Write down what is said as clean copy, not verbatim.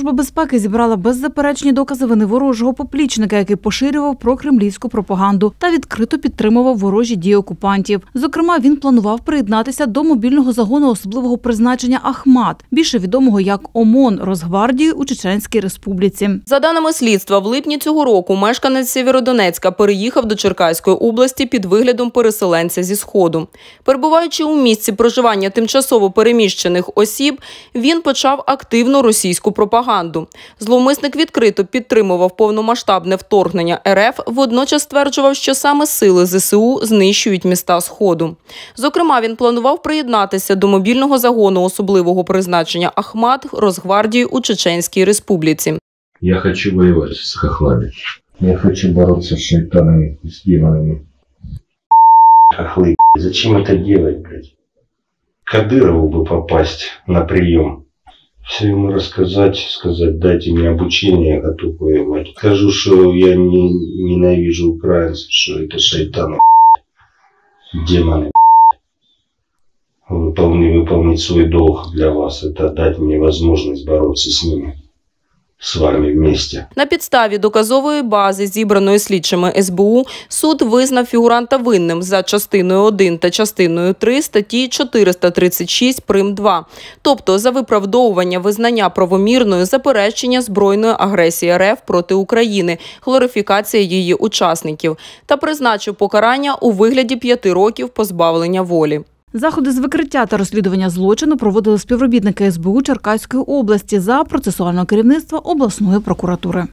Служба безпеки зібрала беззаперечні докази вини ворожого поплічника, який поширював прокремлівську пропаганду та відкрито підтримував ворожі дії окупантів. Зокрема, він планував приєднатися до мобільного загону особливого призначення «Ахмат», більше відомого як ОМОН, Росгвардії у Чеченській Республіці. За даними слідства, в липні цього року мешканець Сєвєродонецька переїхав до Черкаської області під виглядом переселенця зі Сходу. Перебуваючи у місці проживання тимчасово переміщених осіб, він почав активну російську пропаганду. Зловмисник відкрито підтримував повномасштабне вторгнення РФ, водночас стверджував, що саме сили ЗСУ знищують міста Сходу. Зокрема, він планував приєднатися до мобільного загону особливого призначення «Ахмат» Росгвардії у Чеченській Республіці. Я хочу воевать с хохлами. Я хочу бороться с шайтанами, с демонами. Хохлы, зачем это делать, блядь? Кадырову бы попасть на прием. Все ему рассказать, сказать, дайте мне обучение, я готов воевать. Скажу, что я ненавижу украинцев, что это шайтаны, демоны. Выполнить свой долг для вас, это дать мне возможность бороться с ними. З вами вместе. На підставі доказової бази, зібраної слідчими СБУ, суд визнав фігуранта винним за частиною 1 та частиною 3 статті 436 прим. 2, тобто за виправдовування визнання правомірною заперечення збройної агресії РФ проти України, глорифікація її учасників, та призначив покарання у вигляді 5 років позбавлення волі. Заходи з викриття та розслідування злочину проводили співробітники СБУ Черкаської області за процесуального керівництва обласної прокуратури.